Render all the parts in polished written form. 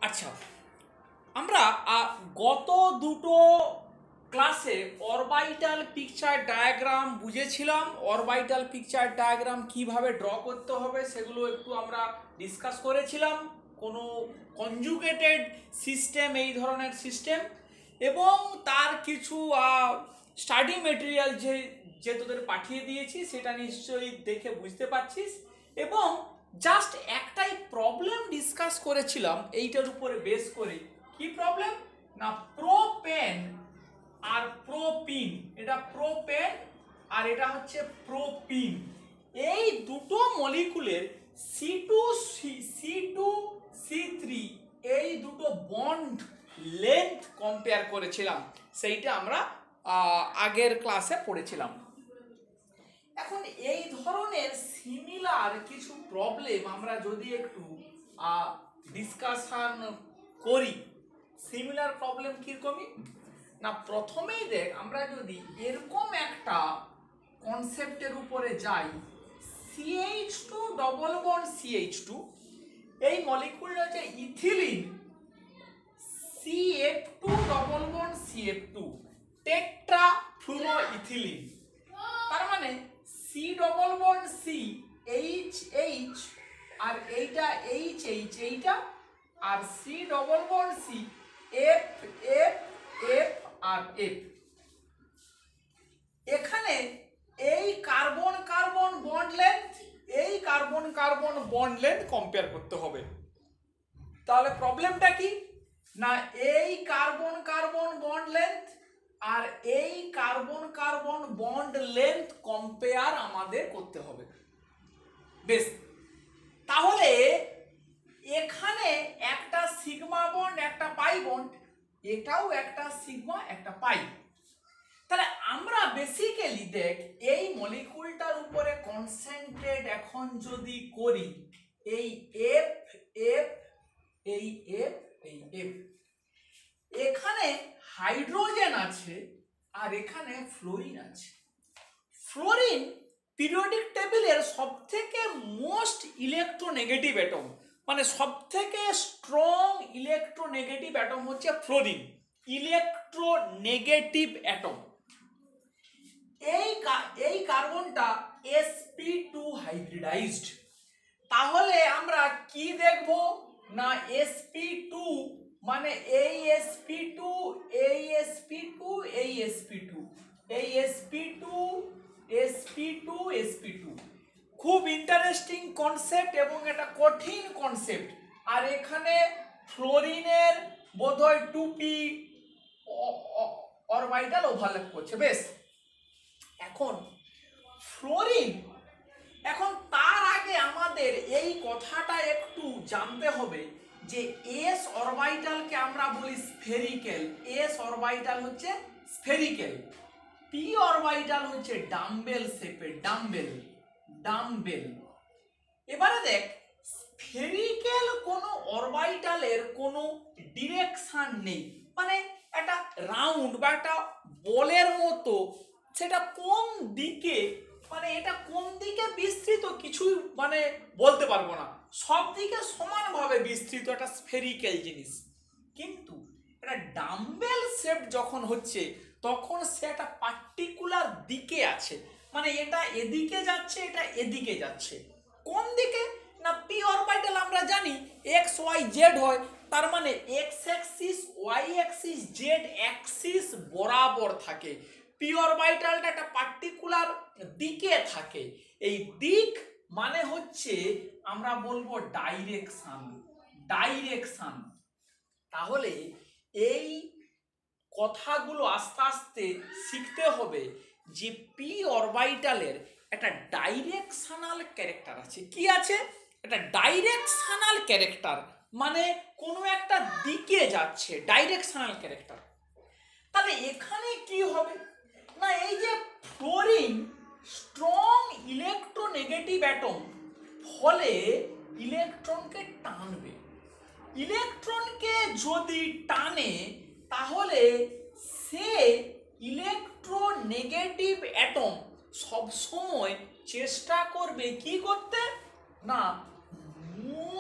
আচ্ছা, আমরা গত দুটো ক্লাসে অরবিটাল পিকচার ডায়াগ্রাম বুঝেছিলাম। অরবিটাল পিকচার ডায়াগ্রাম কিভাবে ড্র করতে হবে সেগুলো একটু আমরা ডিসকাস করেছিলাম। কোনো কনজুগেটেড সিস্টেম, এই ধরনের সিস্টেম, এবং তার কিছু স্টাডি মেটেরিয়াল যে তোদের পাঠিয়ে দিয়েছি সেটা নিশ্চয়ই দেখে বুঝতে পারছিস। এবং জাস্ট একটাই প্রবলেম ডিসকাস করেছিলাম এইটার উপরে বেস করে। কি প্রবলেম? না, প্রোপেন আর প্রোপিন। এটা প্রোপেন আর এটা হচ্ছে প্রোপিন। এই দুটো মলিকুলের C2C3 এই দুটো বন্ড লেন্থ কম্পেয়ার করেছিলাম। সেইটা আমরা আগের ক্লাসে পড়েছিলাম। এখন এই ধরনের সিমিলার কিছু প্রবলেম আমরা যদি একটু ডিসকাশন করি। সিমিলার প্রবলেম কিরকমই না, প্রথমেই দেখ, আমরা যদি এরকম একটা কনসেপ্টের উপরে যাই, CH2 ডবল বন্ড CH2, এই মলিকুলটা হচ্ছে ethylene, CF2 double bond CF2, tetrafluoroethylene. তার মানে C double bond C, HH, আর এইটা HH, এইটা, আর C double bond C, F F F আর F। এখানে এই কার্বন কার্বন বন্ড লেন্থ, এই carbon carbon bond length compare করতে হবে। তাহলে প্রবলেমটা কি না, এই কার্বন কার্বন বন্ড লেন্থ আর এই carbon carbon bond length compare আমাদের করতে হবে। বেশ, তাহলে এখানে একটা সিগমা বন্ড একটা পাই বন্ড, এটাও একটা সিগমা একটা পাই। তাহলে আমরা বেসিক্যালি দেখ, এই মলিকুলটার উপরে কনসেন্ট্রেট এখন যদি করি, এই F F, এই F, এই F, এখানে হাইড্রোজেন আছে আর এখানে ফ্লোরিন আছে। ফ্লোরিন পিরিয়ডিক টেবিলের সবথেকে মোস্ট ইলেকট্রোনেগেটিভ অ্যাটম, মানে সবথেকে স্ট্রং ইলেকট্রোনেগেটিভ অ্যাটম হচ্ছে ফ্লোরিন, ইলেকট্রোনেগেটিভ অ্যাটম। এই কার্বনটা sp2 হাইব্রিডাইজড। তাহলে আমরা কি দেখব না, sp2 মানে এই sp2, এই sp2, এই sp2, এই sp2, sp2, sp2। খুব ইন্টারেস্টিং কনসেপ্ট এবং এটা কঠিন কনসেপ্ট। আর এখানে ফ্লোরিনের বোধহয় 2p অরবিটাল ওভারল্যাপ করছে। বেশ, এখন ফ্লোরিন, এখন তার আগে আমাদের এই কথাটা একটু জানতে হবে যে s অরবিটালকে আমরা বলি স্ফেরিক্যাল। s অরবিটাল হচ্ছে স্ফেরিক্যাল, p অরবিটাল হচ্ছে ডাম্বেল শেপের, ডাম্বেল ডাম্বেল। এবারে দেখ, স্ফেরিক্যাল কোনো অরবিটালের কোনো ডিরেকশন নেই, মানে একটা রাউন্ড বা একটা বলের মতো, সেটা কোন দিকে, মানে এটা কোন দিকে বিস্তৃত কিছুই মানে বলতে পারবো না, সব দিকে সমানভাবে বিস্তৃত একটা স্ফেরিক্যাল জিনিস। কিন্তু এটা ডাম্বেল শেপ যখন হচ্ছে তখন সে একটা পার্টিকুলার দিকে আছে, মানে এটা এদিকে যাচ্ছে, এটা এদিকে যাচ্ছে। কোন দিকে না, পি অরবিটাল আমরা জানি এক্স ওয়াই জেড হয়, তার মানে X axis, Y axis, Z axis বরাবর থাকে। পি অরবিটালটা একটা পার্টিকুলার দিকে থাকে। এই দিক মানে হচ্ছে আমরা বলবো ডাইরেকশন, ডাইরেকশন। তাহলে এই কথাগুলো আস্তে আস্তে শিখতে হবে যে পি অরবিটালের একটা ডাইরেকশনাল ক্যারেক্টার আছে। কি আছে? একটা ডাইরেকশনাল ক্যারেক্টার, মানে কোনো একটা দিকে যাচ্ছে, ডাইরেকশনাল ক্যারেক্টার। তাহলে এখানে কি হবে না, এই যে ফ্লোরিন স্ট্রং ইলেকট্রোনেগেটিভ অ্যাটম, ফলে ইলেকট্রনকে টানবে। ইলেকট্রনকে যদি টানে তাহলে সে ইলেকট্রোনেগেটিভ অ্যাটম সবসময় চেষ্টা করবে কি করতে না, মোর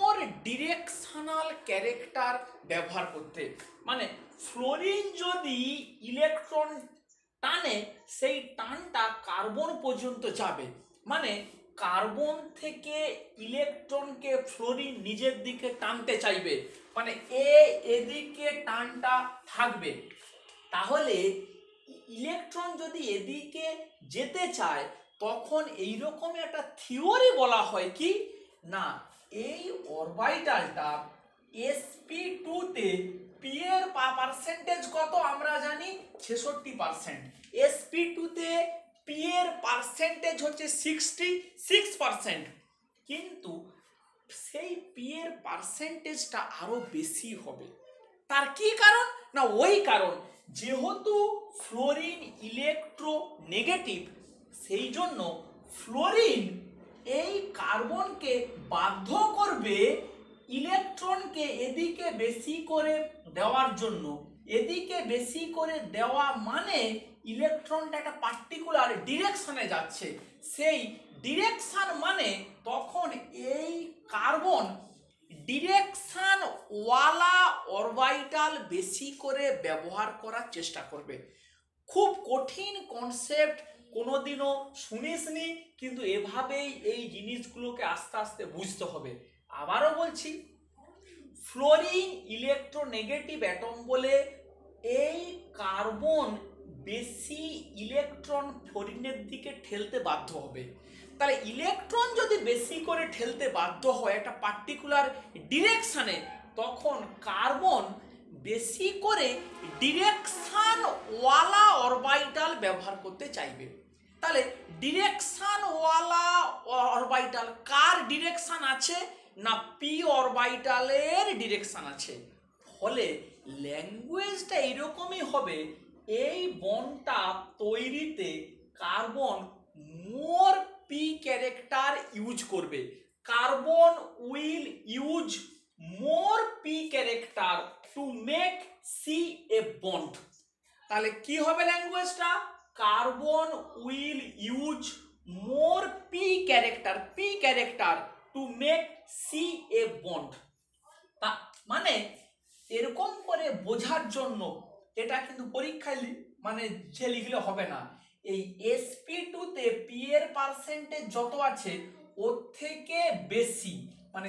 ডিরেকশনাল ক্যারেক্টার ব্যবহার করতে। মানে ফ্লোরিন যদি ইলেকট্রন টানে সেই টানটা কার্বন পর্যন্ত যাবে, মানে কার্বন থেকে ইলেকট্রনকে ফ্লোরিন নিজের দিকে টানতে চাইবে, মানে এদিকে টানটা থাকবে। তাহলে ইলেকট্রন যদি এদিকে যেতে চায় তখন এইরকম একটা থিওরি বলা হয় কি না, এই অরবিটালটা sp2 তে p এর পার্সেন্টেজ কত আমরা জানি 66%, sp2 তে p এর পার্সেন্টেজ হচ্ছে 66%, কিন্তু সেই p এর পার্সেন্টেজটা আরো বেশি হবে। তার কি কারণ না, ওই কারণ যেহেতু ফ্লোরিন ইলেকট্রোনেগেটিভ, সেই জন্য ফ্লোরিন এই কার্বনকে বাধ্য করবে ইলেকট্রনকে এদিকে বেশি করে দেওয়ার জন্য। এদিকে বেশি করে দেওয়া মানে ইলেকট্রনটা একটা পার্টিকুলার ডিরেকশনে যাচ্ছে, সেই ডিরেকশন মানে তখন এই কার্বন ডিরেকশন ওয়ালা অরবিটাল বেশি করে ব্যবহার করার চেষ্টা করবে। খুব কঠিন কনসেপ্ট, কোনোদিনও শুনিসনি, কিন্তু এভাবেই এই জিনিসগুলোকে আস্তে আস্তে বুঝতে হবে। আবারও বলছি, ফ্লোরিন ইলেকট্রোনেগেটিভ অ্যাটম বলে এই কার্বন বেশি ইলেকট্রন ফ্লোরিনের দিকে ঠেলতে বাধ্য হবে। তাহলে ইলেকট্রন যদি বেশি করে ঠেলতে বাধ্য হয় একটা পার্টিকুলার ডিরেকশনে, তখন কার্বন বেশি করে ডিরেকশন ওয়ালা অরবিটাল ব্যবহার করতে চাইবে। তাহলে ডিরেকশন ওয়ালা অরবিটাল কার ডিরেকশন আছে না, পি অরবিটালের ডিরেকশন আছে। ফলে ল্যাঙ্গুয়েজটা এরকমই হবে, এই বন্ডটা তৈরিতে carbon more P character use করবে। Carbon will use more P character to make C A bond. তাহলে কি হবে ল্যাঙ্গুয়েজটা, carbon will use more P character to make C A bond. মানে এরকম করে বোঝার জন্য, এটা কিন্তু পরীক্ষায় মানে যে লিখলে হবে না, এই sp2 তে p এর পার্সেন্টেজ যত আছে ওর থেকে বেশি, মানে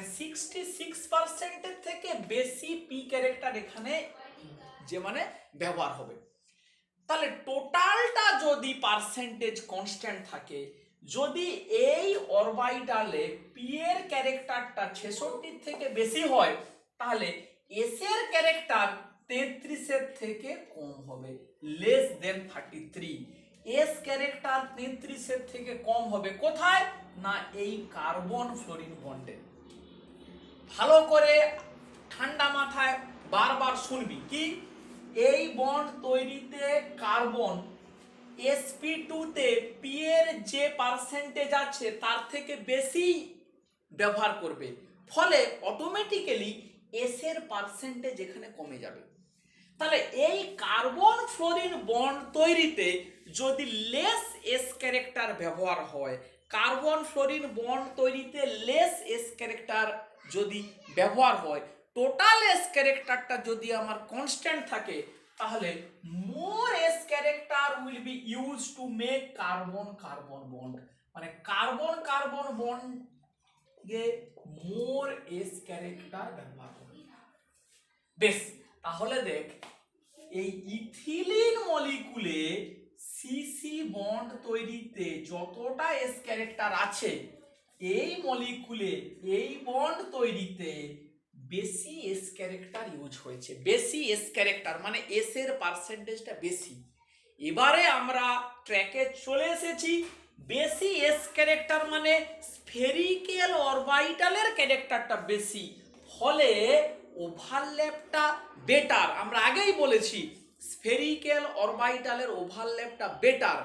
66% এর থেকে বেশি p ক্যারেক্টার এখানে যে মানে ব্যবহার হবে। তাহলে টোটালটা যদি পার্সেন্টেজ কনস্ট্যান্ট থাকে, যদি এই অরবিটালে p এর ক্যারেক্টারটা 66 থেকে বেশি হয়, তাহলে s এর ক্যারেক্টার 33 এর থেকে কম হবে, লেস দেন 33। s ক্যারেক্টার 33 এর থেকে কম হবে কোথায় না, এই কার্বন ফ্লোরিন বন্ডে। ভালো করে ঠান্ডা মাথায় বারবার শুনবি কি, এই বন্ড তৈরিতে কার্বন sp2 তে p এর যে পার্সেন্টেজ আছে তার থেকে বেশি ব্যবহার করবে, ফলে অটোমেটিক্যালি s এর পার্সেন্টেজ এখানে কমে যাবে। তাহলে এই কার্বন ফ্লোরিন বন্ড তৈরিতে যদি লেস s ক্যারেক্টার ব্যবহার হয়, কার্বন ফ্লোরিন বন্ড তৈরিতে লেস s ক্যারেক্টার যদি ব্যবহার হয়, টোটাল s ক্যারেক্টারটা যদি আমার কনস্ট্যান্ট থাকে, তাহলে more s character will be use to make carbon carbon bond, মানে কার্বন কার্বন বন্ড গে মোর s ক্যারেক্টার ব্যবহার হবে। বেশ, তাহলে দেখ, এই ইথিলিন মলিকুলে সিসি বন্ড তৈরিতে যতটা s ক্যারেক্টার আছে, এই মলিকুলে এই বন্ড তৈরিতে বেশি s ক্যারেক্টার ইউজ হয়েছে। বেশি s ক্যারেক্টার মানে s এর পার্সেন্টেজটা বেশি। এবারে আমরা ট্র্যাকে চলে এসেছি, বেশি s ক্যারেক্টার মানে স্ফেরিক্যাল অরবিটালের ক্যারেক্টারটা বেশি, ফলে ওভারল্যাপটা বেটার। আমরা আগেই বলেছি স্ফেরিক্যাল অরবিটালের ওভারল্যাপটা বেটার।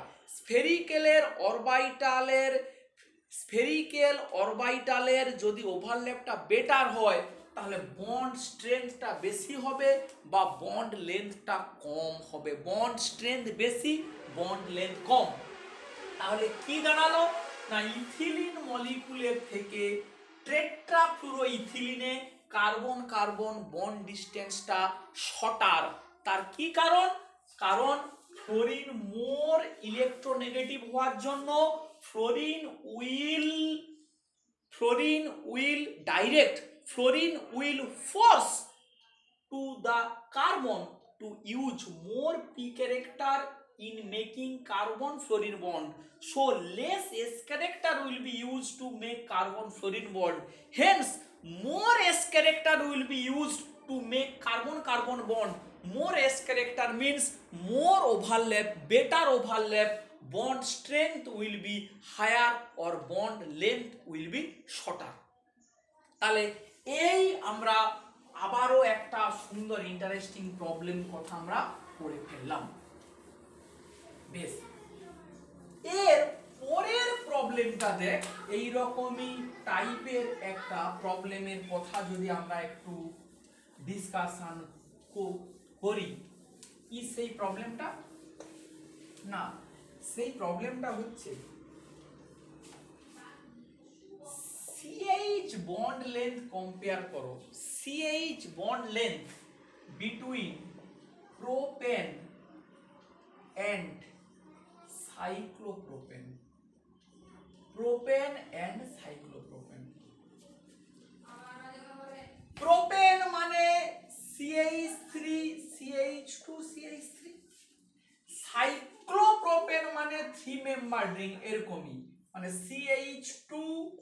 স্ফেরিক্যাল অরবিটালের যদি ওভারল্যাপটা বেটার হয়, তাহলে বন্ড স্ট্রেংথটা বেশি হবে বা বন্ড লেন্থটা কম হবে। বন্ড স্ট্রেংথ বেশি, বন্ড লেন্থ কম। তাহলে কি দাঁড়ালো না, ইথিলিন মলিকুলের থেকে টেট্রাফ্লুরোইথিলিনে কার্বন কার্বন বন্ড ডিস্টেন্সটা শর্টার। তার কি কারণ? কারণ ফ্লোরিন মোর ইলেকট্রোনেগেটিভ হওয়ার জন্য fluorine will force to the carbon to use more p character in making carbon fluorine bond, so less s character will be used to make carbon fluorine bond, hence more s character will be used to make carbon carbon bond. More s character means more overlap, better overlap, bond strength will be higher or bond length will be shorter. তাহলে এই আমরা আবারও একটা সুন্দর interesting problem কথা আমরা পড়ে ফেললাম। বেশ, এর পরের প্রবলেমটা দেখ, এইরকমই টাইপের একটা প্রবলেমের কথা যদি আমরা একটু ডিসকাশন করি। কি সেই প্রবলেমটা? না, সেই প্রবলেমটা হচ্ছে CH bond length compare করো। CH bond length between propane and cyclopropane. Propane and cyclopropane. Propane মানে CH3 CH2 CH3, cyclopropane মানে 3 মেম্বার রিং এরকমই, মানে CH2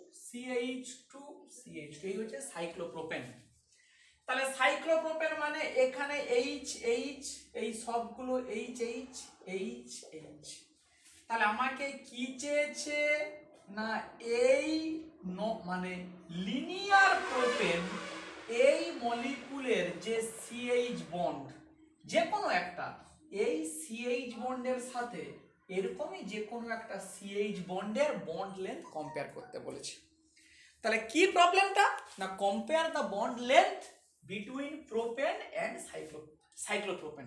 CH2 CH2, এই হচ্ছে সাইক্লোপ্রোপেন। তাহলে সাইক্লোপ্রোপেন মানে এখানে H H, এই সবগুলো H H H H। তাহলে আমাকে কি চেয়েছে না, এই মানে লিনিয়ার প্রোপেন, এই মলিকুলের যে CH বন্ড যে কোনো একটা, এই CH বন্ডের সাথে এরকমই যে কোনো একটা CH বন্ডের বন্ড লেন্থ কম্পেয়ার করতে বলেছে। তাহলে কি প্রবলেমটা না, compare the bond length between propane and cyclopropane.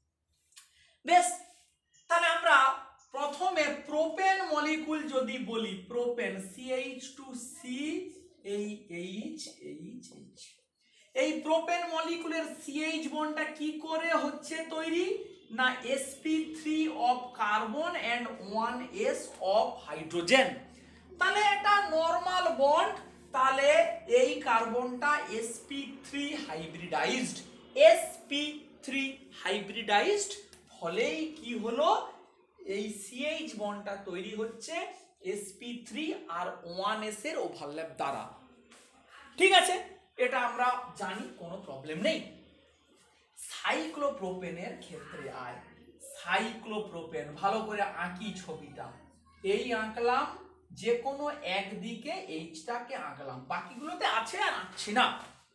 বেশ, তাহলে আমরা প্রথমে প্রোপেন মলিকুল যদি বলি, প্রোপেন CH2C, এই H H H, এই প্রোপেন মলিকুলের CH বন্ডটা কি করে হচ্ছে তৈরি না, sp3 of carbon and 1s of hydrogen. তাহলে এটা নরমাল বন্ড, তাহলে এই কার্বনটা sp3 হাইব্রিডাইজড, sp3 হাইব্রিডাইজড, ফলেই কি হলো, এই CH বন্ডটা তৈরি হচ্ছে sp3 আর 1s এর ওভারল্যাপ দ্বারা। ঠিক আছে, এটা আমরা জানি, কোনো প্রবলেম নেই। সাইক্লোপ্রোপেনের ক্ষেত্রে আয়। সাইক্লোপ্রোপেন ভালো করে আঁকি ছবিটা, এই আঁকলাম, যে কোনো একদিকে এইচটাকে আঁকলাম, বাকিগুলোতে আছে আর আঁকছি না।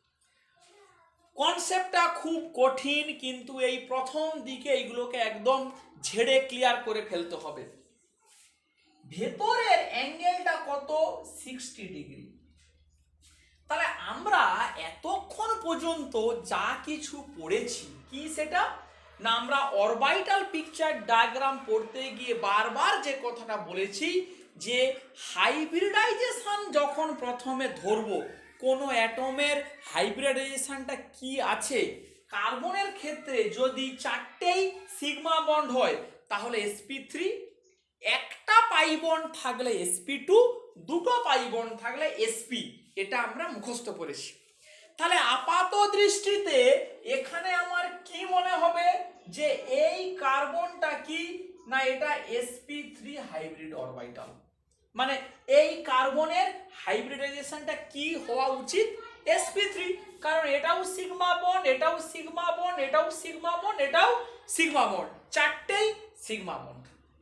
কনসেপ্টটা খুব কঠিন, কিন্তু এই প্রথম দিকে এইগুলোকে একদম ঝেড়ে ক্লিয়ার করে ফেলতে হবে। ভেতরের অ্যাঙ্গেলটা কত, 60 ডিগ্রি। তাহলে আমরা এতক্ষণ পর্যন্ত যা কিছু পড়েছি, কি সেটা না, আমরা অরবিটাল পিকচার ডায়াগ্রাম পড়তে গিয়ে বারবার যে কথাটা বলেছি, যে হাইব্রিডাইজেশন যখন প্রথমে ধরবো, কোনো অ্যাটমের হাইব্রিডাইজেশনটা কি আছে, কার্বনের ক্ষেত্রে যদি 4টেই সিগমা বন্ড হয় তাহলে sp3, একটা পাই বন্ড থাকলে sp2, দুটো পাই বন্ড থাকলে sp, এটা আমরা মুখস্থ করেছি। তাহলে আপাত দৃষ্টিতে এখানে আমার কি মনে হবে যে এই কার্বনটা কি না, এটা sp3 হাইব্রিড অরবিটাল, মানে এই কার্বনের হাইব্রিডাইজেশনটা কি হওয়া উচিত, sp3, কারণ এটাও সিগমা বন্ড, এটাও সিগমা বন্ড, এটাও সিগমা বন্ড, এটাও সিগমা বন্ড, 4টেই সিগমা বন্ড।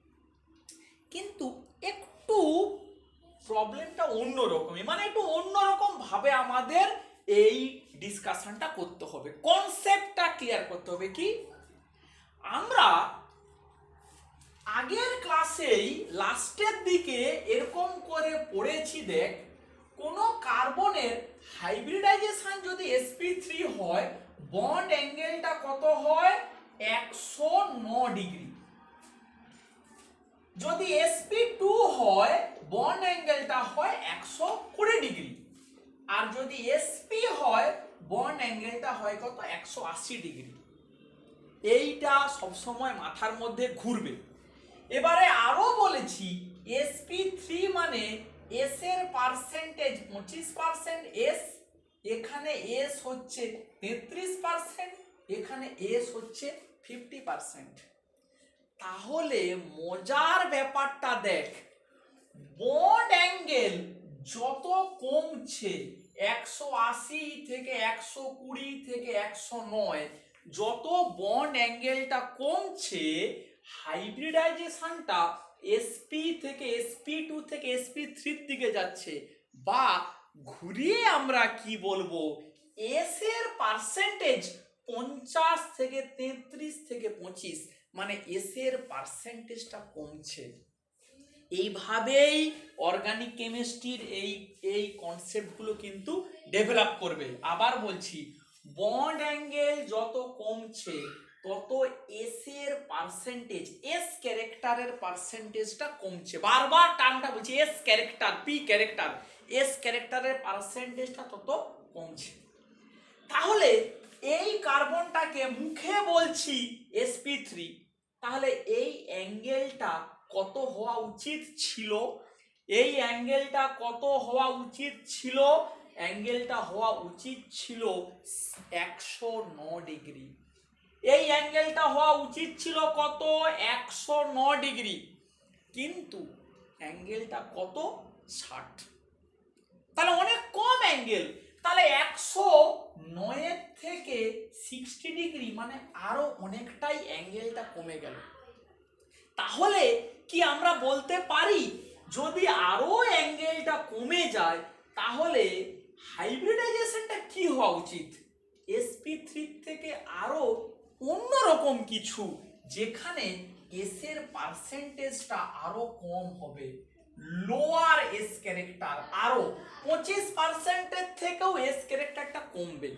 কিন্তু একটু প্রবলেমটা অন্যরকমই, মানে একটু অন্যরকম ভাবে আমাদের এই ডিসকাশনটা করতে হবে, কনসেপ্টটা ক্লিয়ার করতে হবে। কি আমরা আগের ক্লাসেই লাস্টের দিকে এরকম করে পড়েছি, দেখ, কোন কার্বনের হাইব্রিডাইজেশন যদি sp3 হয়, বন্ড অ্যাঙ্গেলটা কত হয়, 109 ডিগ্রি। যদি sp2 হয়, বন্ড অ্যাঙ্গেলটা হয় 120 ডিগ্রি। আর যদি sp হয়, অ্যাঙ্গেলটা হয় কত 180°। এইটা সবসময় মাথার মধ্যে ঘুরবে। এবারে আরো বলেছি sp3 মানে s এর পার্সেন্টেজ 25%, s এখানে s হচ্ছে 33%, এখানে s হচ্ছে 50%। তাহলে মজার ব্যাপারটা দেখ, বন্ড অ্যাঙ্গেল যত কমছে 180 থেকে 120 থেকে 109, যত বন্ড অ্যাঙ্গেলটা কমছে হাইব্রিডাইজেশনটা sp থেকে sp2 থেকে sp3 দিকে যাচ্ছে। বা ঘুরিয়ে আমরা কি বলবো, s এর পার্সেন্টেজ 50 থেকে 33 থেকে 25, মানে s এর পার্সেন্টেজটা কমছে। এইভাবেই অর্গানিক কেমিস্ট্রির এই কনসেপ্টগুলো কিন্তু ডেভেলপ করবে। আবার বলছি, বন্ড অ্যাঙ্গেল যত কমছে তত এস এর পার্সেন্টেজ, এস ক্যারেক্টারের পার্সেন্টেজটা কমছে। বারবার টার্মটা বলছি, S character, P character, S ক্যারেক্টারের পার্সেন্টেজটা তত কমছে। তাহলে এই কার্বনটাকে মুখে বলছি sp3, তাহলে এই অ্যাঙ্গেলটা কত হওয়া উচিত ছিল? এই অ্যাঙ্গেলটা কত হওয়া উচিত ছিল? অ্যাঙ্গেলটা হওয়া উচিত ছিল 109°। এই অ্যাঙ্গেলটা হওয়া উচিত ছিল কত? 109°, কিন্তু অ্যাঙ্গেলটা কত? 60। তাহলে অনেক কম অ্যাঙ্গেল। তাহলে 109 থেকে 60°, মানে আরো অনেকটাই অ্যাঙ্গেলটা কমে গেল। তাহলে কি আমরা বলতে পারি, যদি আরো অ্যাঙ্গেলটা কমে যায় তাহলে হাইব্রিডাইজেশনটা কি হওয়া উচিত? sp3 থেকে আরো অন্যরকম কিছু, যেখানে s এর পার্সেন্টেজটা আরো কম হবে, লোয়ার এস ক্যারেক্টার, আরো 25%-এর থেকেও এস ক্যারেক্টারটা কমবে।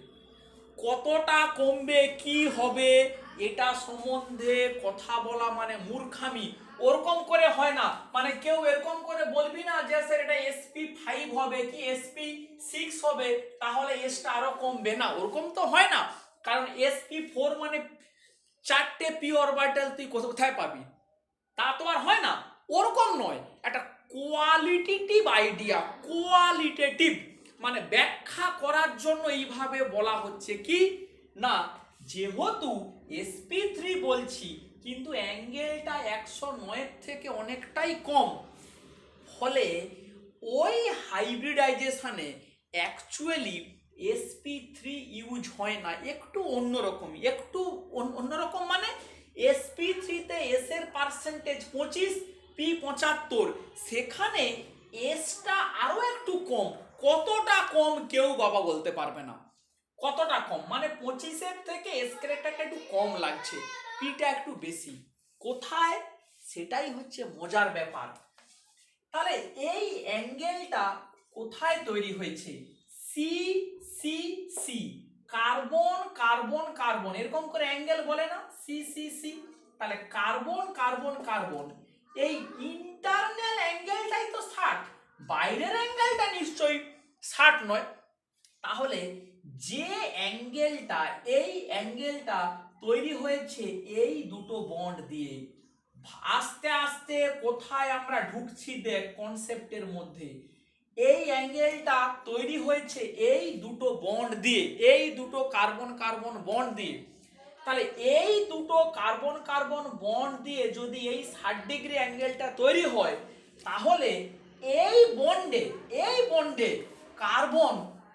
কতটা কমবে, কি হবে, এটা সম্বন্ধে কথা বলা মানে মূর্খামি। ওরকম করে হয় না, মানে কেউ এরকম করে বলবি না যে স্যার এটা sp5 হবে কি sp6 হবে, তাহলে এসটা আরো কমবে না, ওরকম তো হয় না। কারণ sp4 মানে 4টে পি অরবিটাল তুই কোথায় পাবি, তা তো আর হয় না। ওরকম নয়, একটা কোয়ালিটেটিভ আইডিয়া, কোয়ালিটেটিভ মানে ব্যাখ্যা করার জন্য এইভাবে বলা হচ্ছে কি না, যেহেতু sp3 বলছি কিন্তু অ্যাঙ্গেলটা 109 থেকে অনেকটাই কম, ফলে ওই হাইব্রিডাইজেশনে অ্যাকচুয়ালি sp3 ইউজ হয় না, একটু অন্যরকম, একটু অন্যরকম মানে sp3 তে s এর পার্সেন্টেজ 25, p 75, সেখানে এসটা আরো একটু কম। কতটা কম কেউ বাবা বলতে পারবে না, কতটা কম, মানে 25-এর থেকে এস ক্যারেক্টারটা একটু কম লাগছে, পিটা একটু বেশি। কোথায়, সেটাই হচ্ছে মজার ব্যাপার। তাহলে এই অ্যাঙ্গেলটা কোথায় তৈরি হয়েছে? C C C, carbon carbon carbon, এরকম করে অ্যাঙ্গেল বলে না, সি সি সি। তাহলে কার্বন কার্বন কার্বন, এই ইন্টারনাল অ্যাঙ্গেলটাই তো 60, বাইরের অ্যাঙ্গেলটা নিশ্চয়ই 60 নয়। তাহলে যে অ্যাঙ্গেলটা, এই অ্যাঙ্গেলটা তৈরি হয়েছে এই দুটো বন্ড দিয়ে, আস্তে আস্তে কোথায় আমরা ঢুকছি দেখ কনসেপ্টের মধ্যে। এই অ্যাঙ্গেলটা তৈরি হয়েছে এই দুটো বন্ড দিয়ে, এই দুটো কার্বন কার্বন বন্ড দিয়ে। তাহলে এই দুটো কার্বন কার্বন বন্ড দিয়ে যদি এই 60° অ্যাঙ্গেলটা তৈরি হয়, তাহলে এই বন্ডে কার্বন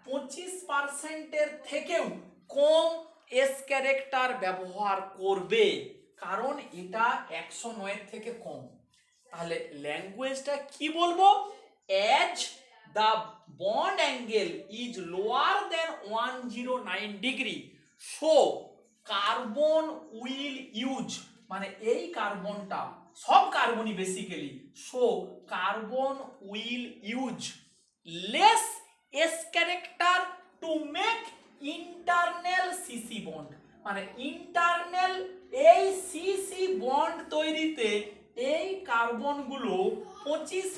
25%-এর থেকেও কম এস ক্যারেক্টার ব্যবহার করবে, কারণ এটা 109 থেকে কম। তাহলে ল্যাঙ্গুয়েজটা কি বলবো? As the bond angle is lower than 109°, so carbon will use, মানে এই কার্বনটা, সব কার্বনই basically, so carbon will use less S character to make internal CC bond, মানে ইন্টারনাল এই সিসি বন্ড তৈরিতে এই কার্বনগুলো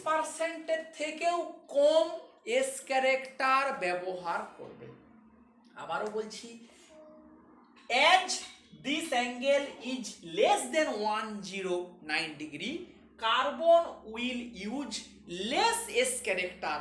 25%-এর থেকেও কম এস ক্যারেক্টার ব্যবহার করবে। আবারও বলছি, as this angle is less than 109 degree, carbon will use less s character,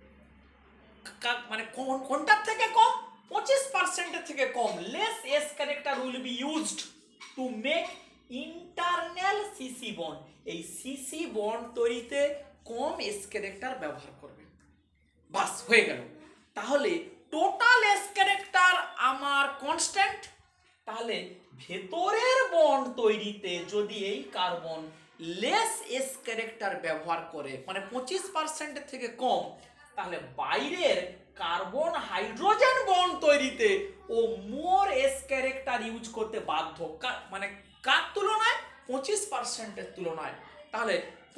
মানে কোনটার থেকে কম, 25% থেকে কম, less s character will be used to make internal cc bond, এই cc বন্ড তৈরিতে কম s character ব্যবহার করবে। বাস হয়ে গেল। তাহলে টোটাল s character আমার কনস্ট্যান্ট, তাহলে ভেতরের বন্ড তৈরিতে যদি এই কার্বন লেস এস ক্যারেক্টার ব্যবহার করে, মানে 25% থেকে কম, তাহলে বাইরের কার্বন হাইড্রোজেন বন্ড তৈরিতে ও মোর এস ক্যারেক্টার ইউজ করতে বাধ্য, মানে কার তুলনায়, 25% তুলনায়। তাহলে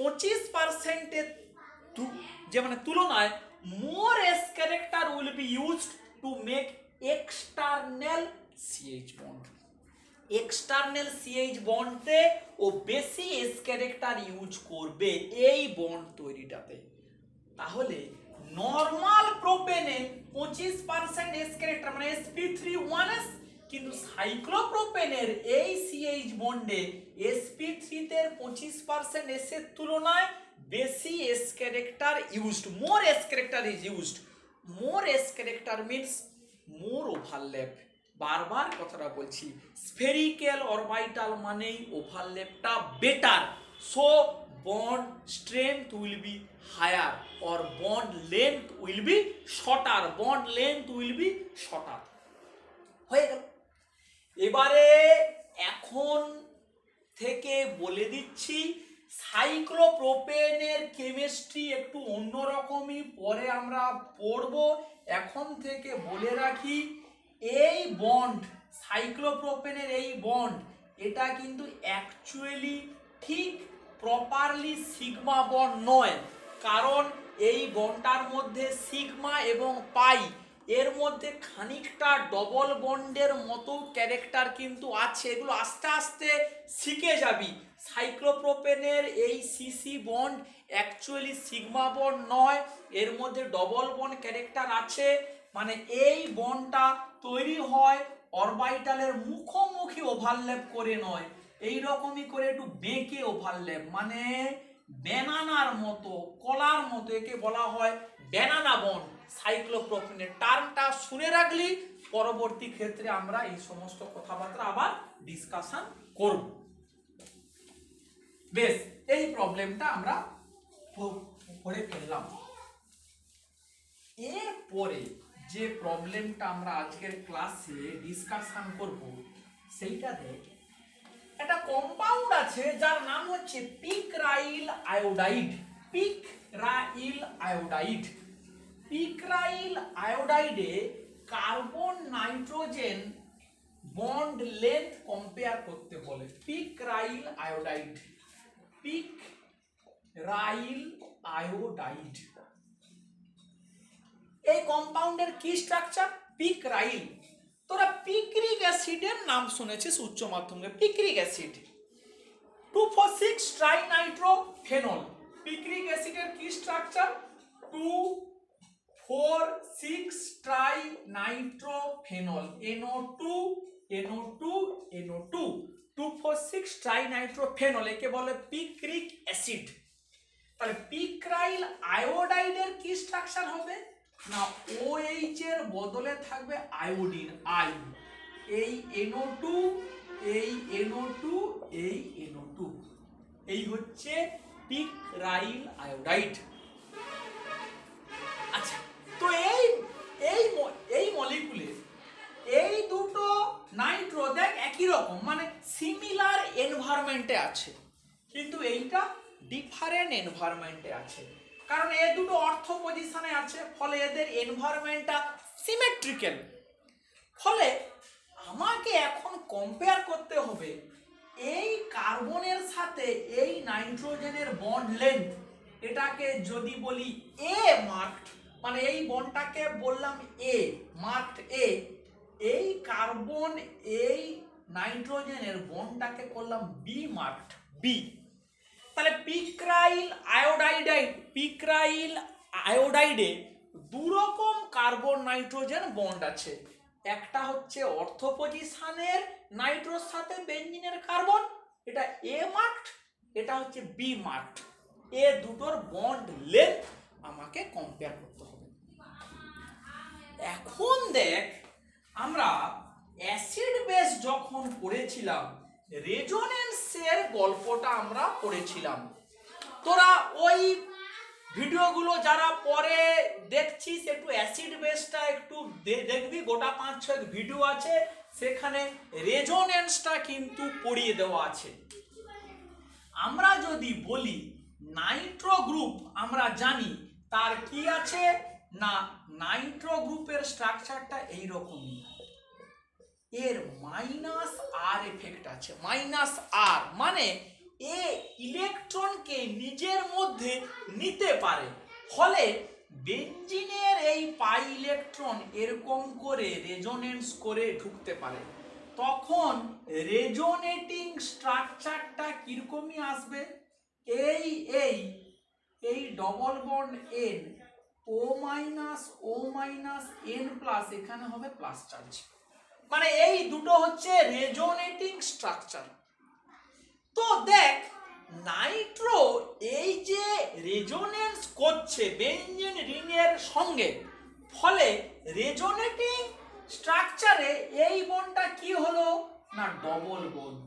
25% যে মানে তুলনায় more S character will be used to make external CH bond, external CH বন্ডে ও বেশি এস ক্যারেক্টার ইউজ করবে এই বন্ড তৈরিটাতে। তাহলে নরমাল প্রোপেনে 25% এস ক্যারেক্টার মানে sp3 কিন্তু সাইক্লোপ্রোপেনের এই CH বন্ডে sp3 তে 25% এস এর তুলনায় বেশি S character used, more S character is used. More S character means more overlap, বারবার কথাটা বলছি, স্ফেরিক্যাল অরবিটাল মানেই ওভারল্যাপটা better, so bond strength will be higher or bond length will be shorter, bond length will be shorter. হয়ে গেল। এবারে এখন থেকে বলে দিচ্ছি, সাইক্লোপ্রোপেনের কেমিস্ট্রি একটু অন্যরকমই, পরে আমরা পড়ব। এখন থেকে বলে রাখি, এই বন্ড সাইক্লোপ্রোপেনের এই বন্ড এটা কিন্তু অ্যাকচুয়ালি ঠিক প্রপারলি সিগমা বন্ড নয়, কারণ এই বন্ডটার মধ্যে সিগমা এবং পাই এর মধ্যে খানিকটা ডবল বন্ডের মতো ক্যারেক্টার কিন্তু আছে, এগুলো আস্তে আস্তে শিখে যাবি। সাইক্লোপ্রোপেনের এই CC bond actually sigma bond নয়, এর মধ্যে ডবল বন্ড ক্যারেক্টার আছে, মানে এই বন্ডটা তৈরি হয় অরবিটালের মুখোমুখি ওভারল্যাপ করে নয়, এই রকমই করে একটু বেঁকে ওভারল্যাপ, মানে ব্যানানার মতো, কলার মতো, একে বলা হয় ব্যানানা বন্ড। সাইক্লোপ্রোপেনের টার্মটা শুনে রাখলি, পরবর্তী ক্ষেত্রে আমরা এই সমস্ত কথাবার্তা আবার ডিসকাশন করব। বেশ, এই প্রবলেমটা আমরা পড়ে ফেললাম। এরপরে যে প্রবলেমটা আমরা আজকের ক্লাসে ডিসকাশন করব সেইটা দেখ, একটা কম্পাউন্ড আছে যার নাম হচ্ছে picryl iodide. Picryl iodide, picryl আয়োডাইডে carbon nitrogen bond length compare করতে বলে। পিকরাইল আয়োডাইড, পিকরাইল আয়োডাইড, এই কম্পাউন্ডের কি স্ট্রাকচার? পিকরাইল। তোরা পিক্রিক অ্যাসিডের নাম শুনেছিস উচ্চ মাধ্যমিকে, পিক্রিক অ্যাসিড 2,4,6 ট্রাইনাইট্রোফেনল। পিক্রিক অ্যাসিডের কি স্ট্রাকচার? 2,4,6 ট্রাইনাইট্রোফেনল, NO2 NO2 NO2, 2,4,6 ট্রাইনাইট্রোফেনল, একে বলে পিক্রিক অ্যাসিড। তাহলে পিকরাইল আয়োডাইডের কি স্ট্রাকচার হবে না, OH এর বদলে থাকবে আয়োডিন, আই, এই NO2, এই NO2, এই NO2, এই হচ্ছে পিকরাইল আয়োডাইড। আচ্ছা, তো এই মলিকুলে এই দুটো নাইট্রো দেখ একই রকম, মানে সিমিলার এনভায়রনমেন্টে আছে, কিন্তু এইটা ডিফারেন্ট এনভায়রনমেন্টে আছে, কারণ এই দুটো অর্থ পজিশনে আছে, ফলে এদের এনভায়রনমেন্টটা সিমেট্রিক্যাল। ফলে আমাকে এখন কম্পেয়ার করতে হবে এই কার্বনের সাথে এই নাইট্রোজেনের বন্ড লেন্থ, এটাকে যদি বলি এ মার্কড, মানে এই বন্ডটাকে বললাম এ মার্কড এ, এই কার্বন এই নাইট্রোজেনের বন্ডটাকে করলাম বি মার্কড বি। তাহলে পিকরাইল আয়োডাইডে দু রকম কার্বন নাইট্রোজেন বন্ড আছে, একটা হচ্ছে অর্থ পজিশনের নাইট্রোর সাথে বেঞ্জিনের কার্বন, এটা এ মার্কড, এটা হচ্ছে বি মার্কড। এ দুটোর বন্ড লেন্থ আমাকে কম্পেয়ার করতে হবে। এখন দেখ, আমরা অ্যাসিড বেস যখন পড়েছিলাম, রেজোনেন্সের গল্পটা আমরা পড়েছিলাম। তোরা ওই ভিডিওগুলো যারা পরে দেখছিস একটু অ্যাসিড বেসটা একটু দেখবি, গোটা 5-6 ভিডিও আছে, সেখানে রেজোনেন্সটা কিন্তু পড়িয়ে দেওয়া আছে। আমরা যদি বলি নাইট্রো গ্রুপ, আমরা জানি তার কি আছে না, নাইট্রো গ্রুপের স্ট্রাকচারটা এইরকমই, এর মাইনাস আর এফেক্ট আছে। মাইনাস আর মানে এ ইলেকট্রনকে নিজের মধ্যে নিতে পারে, ফলে বেঞ্জিনের এই পাই ইলেকট্রন এরকম করে রেজোনেন্স করে ঢুকতে পারে। তখন রেজোনেটিং স্ট্রাকচারটা কিরকমই আসবে, এই এই এই double bond N O minus N plus, এখানে হবে প্লাস চার্জ, মানে এই দুটো হচ্ছে রেজোনেটিং স্ট্রাকচার। তো দেখ, নাইট্রো এই যে রেজোনেন্স করছে বেঞ্জিন রিংয়ের সঙ্গে, ফলে রেজোনেটিং স্ট্রাকচারে এই বন্ডটা কি হলো না ডবল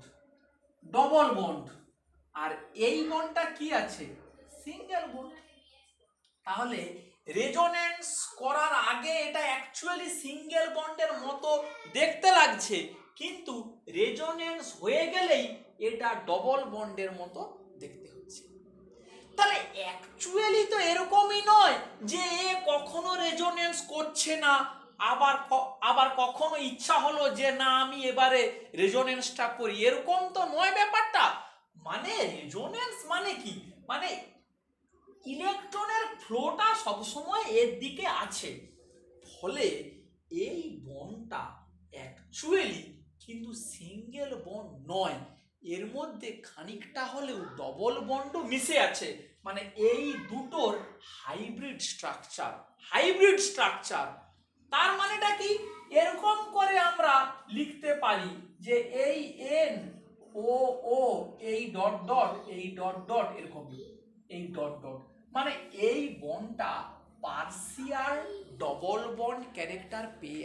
বন্ড, আর এই বন্ডটা কি আছে সিঙ্গেল বন্ড। তাহলে রেজোনেন্স করার আগে এটা অ্যাকচুয়ালি সিঙ্গেল বন্ডের মতো দেখতে লাগছে, কিন্তু রেজোনেন্স হয়ে গেলেই এটা ডবল বন্ডের মতো দেখতে হচ্ছে। তাহলে অ্যাকচুয়ালি তো এরকমই নয় যে এ কখনো রেজোনেন্স করছে না, আবার কখনো ইচ্ছা হলো যে না আমি এবারে রেজোনেন্সটা করি, এরকম তো নয় ব্যাপারটা। মানে রেজোনেন্স মানে কি, মানে ইলেকট্রনের ফ্লোটা সবসময় এর দিকে আছে, ফলে এই বন্ডটা অ্যাকচুয়ালি কিন্তু সিঙ্গেল বন্ড নয়, এর মধ্যে খানিকটা হলেও ডবল বন্ডও মিশে আছে। মানে এই দুটোর হাইব্রিড স্ট্রাকচার। তার মানেটা কি, এরকম করে আমরা লিখতে পারি যে এই এন ও ও এই ডট ডট এরকম, এই ডট মানে এই বন্ডটা পার্সিয়াল ডবল বন্ড ক্যারেক্টার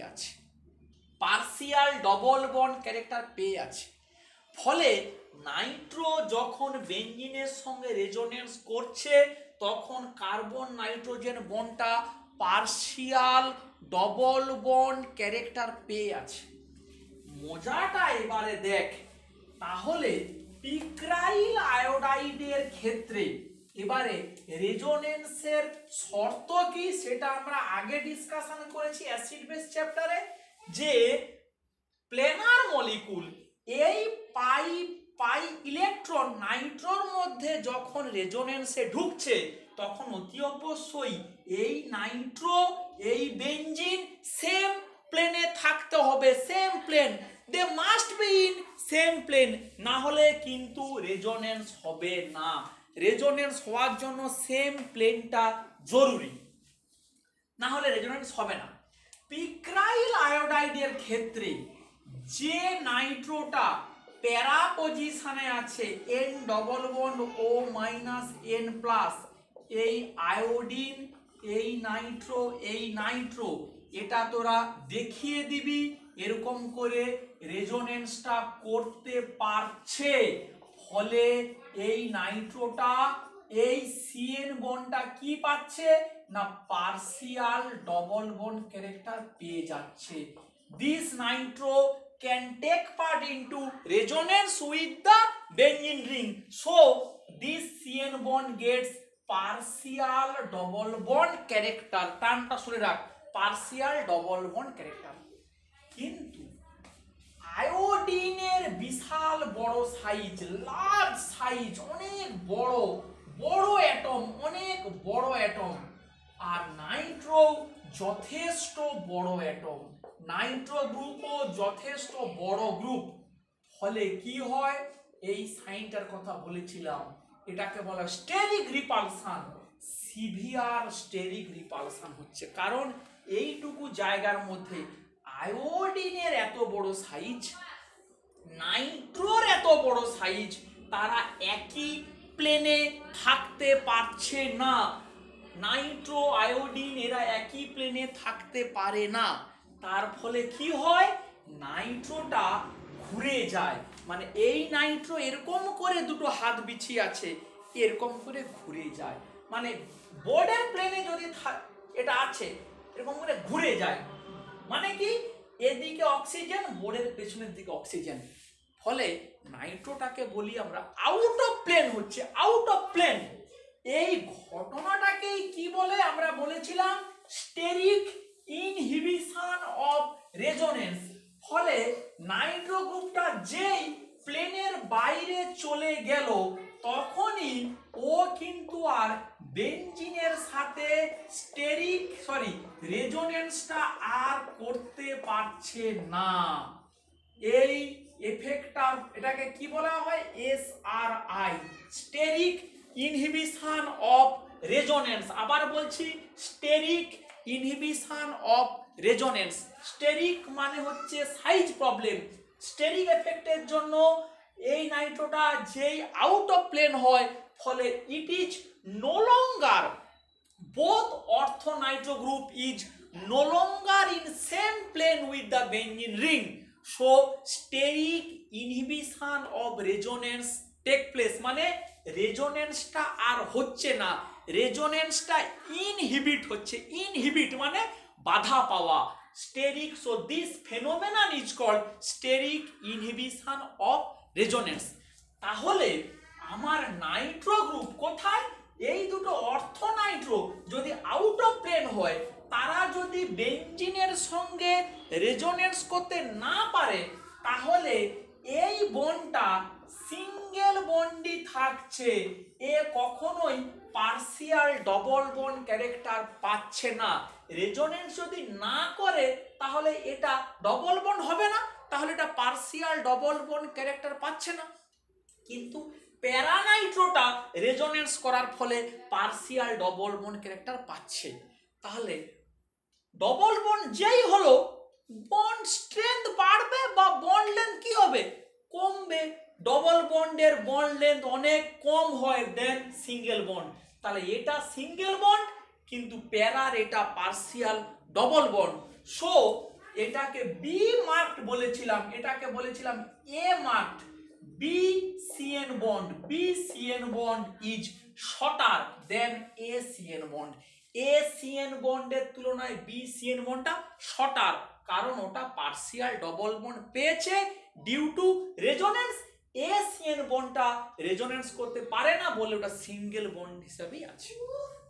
পেয়ে আছে, ফলে নাইট্রো যখন বেঞ্জিনের সঙ্গে রেজোনেন্স করছে, তখন কার্বন নাইট্রোজেন বন্ডটা পার্সিয়াল ডবল বন্ড ক্যারেক্টার পেয়ে আছে। মজাটা এবারে দেখ, তাহলে পিক্রাইল আয়োডাইডের ক্ষেত্রে এবারে রেজোনেন্সের শর্ত কি সেটা আমরা আগে ডিসকাশন করেছি অ্যাসিড বেস চ্যাপ্টারে, যে প্লেনার মলিকুল এই পাই ইলেকট্রন নাইট্রোর মধ্যে যখন রেজোনেন্সে ঢুকছে, তখন অতি অবশ্যই এই নাইট্রো এই বেঞ্জিন সেম প্লেনে থাকতে হবে, same plane, they must be in same plane, না হলে কিন্তু রেজোনেন্স হবে না। রেজোনেন্স হওয়ার জন্য সেম প্লেনটা জরুরি, না হলে রেজোনেন্স হবে না। পিক্রাইল আয়োডাইডের ক্ষেত্রে যে নাইট্রোটা প্যারা পজিশনে আছে N double bond O minus N plus, এই আয়োডিন এই নাইট্রো এটা তোরা দেখিয়ে দিবি এরকম করে রেজোনেন্সটা করতে পারছে, ফলে এই নাইট্রোটা এই সিএন বন্ডটা কি পাচ্ছে না পার্সিয়াল ডবল বন্ড ক্যারেক্টার পেয়ে যাচ্ছে। This nitro can take part into resonance with the benzene ring, so this CN bond gets partial double bond character। টার্মটা শুনে রাখ, partial double bond character। কিন্তু আয়োডিনের বিশাল বড় সাইজ, লার্জ সাইজ, অনেক বড় atom, আর Nitro যথেষ্ট বড় অ্যাটম, নাইট্রো গ্রুপও যথেষ্ট বড় গ্রুপ, ফলে কি হয় এই সাইনটার কথা বলেছিলাম, এটাকে বলা steric repulsion, severe steric repulsion হচ্ছে, কারণ এইটুকু জায়গার মধ্যে আয়োডিনের এত বড় সাইজ, নাইট্রোর এত বড় সাইজ, তারা একই প্লেনে থাকতে পারছে না। নাইট্রো আয়োডিন এরা একই প্লেনে থাকতে পারে না। তার ফলে কি হয়, নাইট্রোটা ঘুরে যায়। মানে এই নাইট্রো এরকম করে দুটো হাত বিছিয়ে আছে, এরকম করে ঘুরে যায়। মানে বোর্ডের প্লেনে যদি এটা আছে এরকম করে ঘুরে যায়, মানে কি এদিকে অক্সিজেন, বোর্ডের পেছনের দিকে অক্সিজেন, ফলে নাইট্রোটাকে বলি আমরা আউট অফ প্লেন, হচ্ছে আউট অফ প্লেন। এই ঘটনাটাকেই কি বলে, আমরা বলেছিলাম স্টেরিক ইনহিবিশন অফ রেজোনেন্স। ফলে নাইট্রো গ্রুপটা যেই প্লেনের বাইরে চলে গেল, তখনই ও কিন্তু আর বেঞ্জিনের সাথে রেজোনেন্সটা আর করতে পারছে না। এই এফেক্টটা, এটাকে কি বলা হয়, SRI, steric inhibition of resonance. আবার বলছি, steric inhibition of resonance. Steric মানে হচ্ছে সাইজ প্রবলেম। স্টেরিক এফেক্টের জন্য এই নাইট্রোটা যেই আউট অফ প্লেন হয়, ফলে it is no longer, both ortho nitro group is no longer in same plane with the benzene ring, so steric inhibition of resonance take place। মানে রেজোনেন্সটা আর হচ্ছে না, রেজোনেন্সটা inhibit হচ্ছে। Inhibit মানে বাধা পাওয়া, steric. So this phenomenon is called steric inhibition of resonance. তাহলে আমার Nitro group কোথায়, এই দুটো অর্থ নাইট্রো যদি আউট অফ প্লেন হয়, তারা যদি বেঞ্জিনের সঙ্গে রেজোনেন্স করতে না পারে, তাহলে এই বন্ডটা সিঙ্গেল বন্ডই থাকছে, এ কখনোই পার্সিয়াল ডবল বন্ড ক্যারেক্টার পাচ্ছে না। রেজোনেন্স যদি না করে তাহলে এটা ডবল বন্ড হবে না, তাহলে এটা পার্সিয়াল ডবল বন্ড ক্যারেক্টার পাচ্ছে না। কিন্তু প্যারানাইট্রোটা রেজোনেন্স করার ফলে পার্সিয়াল ডবল বন্ড ক্যারেক্টার পাচ্ছে। তাহলে ডবল বন্ড যেই হলো, বন্ড স্ট্রেংথ বাড়বে বা বন্ড লেন্থ কি হবে, কমবে। ডবল বন্ডের বন্ড লেন্থ অনেক কম হয় দেন সিঙ্গেল বন্ড। তাহলে এটা সিঙ্গেল বন্ড, কিন্তু প্যারার এটা পার্সিয়াল ডবল বন্ড। সো এটাকে বি মার্কড বলেছিলাম, এটাকে বলেছিলাম A marked. BCN bond, BCN bond is shorter than ACN bond. ACN বন্ডের তুলনায় BCN বন্ডটা শর্টার, কারণ ওটা পার্সিয়াল ডবল বন্ড পেয়েছে ডিউ টু রেজোনেন্স। ACN বন্ডটা রেজোনেন্স করতে পারে না বলে ওটা সিঙ্গেল বন্ড হিসেবেই আছে।